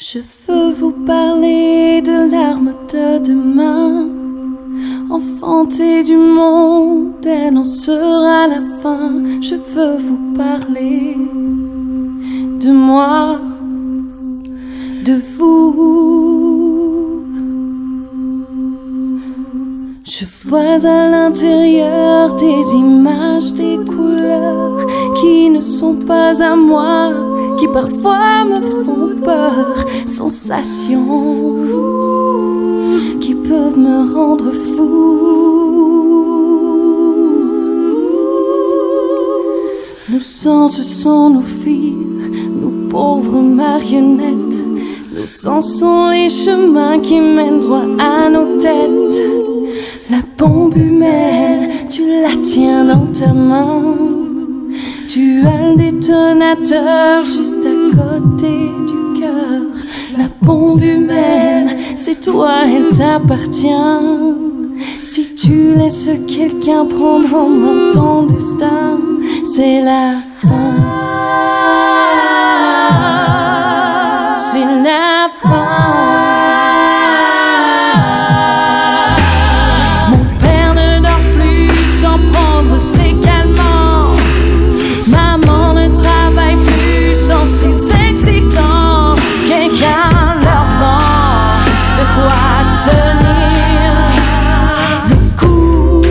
Je veux vous parler de l'arme de demain. Enfanter du monde, elle en sera la fin. Je veux vous parler de moi, de vous. Je vois à l'intérieur des images, des couleurs qui ne sont pas à moi, qui parfois me font peur, sensations qui peuvent me rendre fou. Nos sens sont nos fils, nos pauvres marionnettes. Nos sens sont les chemins qui mènent droit à nos têtes. La bombe humaine, tu la tiens dans ta main. Tu as le détonateur juste à côté du cœur. La bombe humaine, c'est toi, elle t'appartient. Si tu laisses quelqu'un prendre en main ton destin, c'est la fin. C'est la fin. Mon père ne dort plus sans prendre ses calmants. Maman ne travaille plus sans ses excitants. Quelqu'un leur vend de quoi tenir le coup.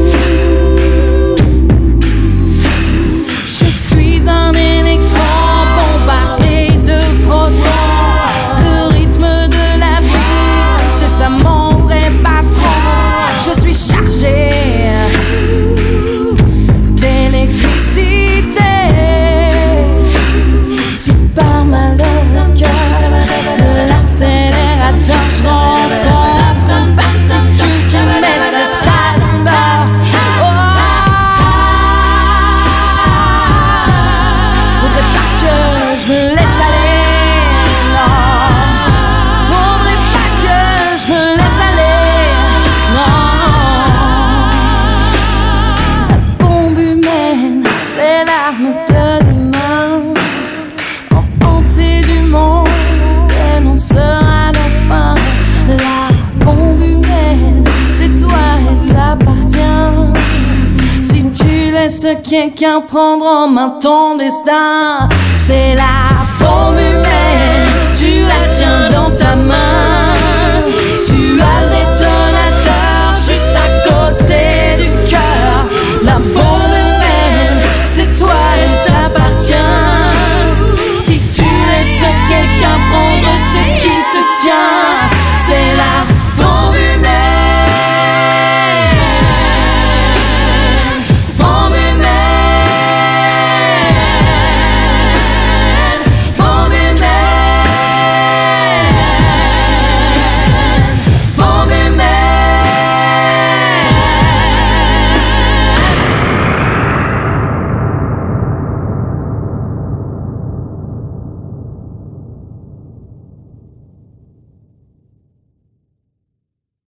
Je suis un électron bombardé de protons. Le rythme de la vie, c'est ça mon vrai patron. Je suis chargé d'électricité. Si par malheur le cœur de l'accélérateur, je rencontre une particule qui met de saliva. Faudrait pas que je me laisse aller, non. Faudrait pas que je me laisse aller, non. La bombe humaine, c'est l'arme de demain. Enfanter du monde, elle en sera la fin. La bombe humaine, c'est toi, elle t'appartient. Si tu laisses quelqu'un prendre en main ton destin, c'est la bombe humaine, tu la tiens dans ta main. Tu as le détonateur juste à côté du cœur. La bombe humaine, c'est toi, elle t'appartient. Si tu laisses quelqu'un prendre ce qui te tient,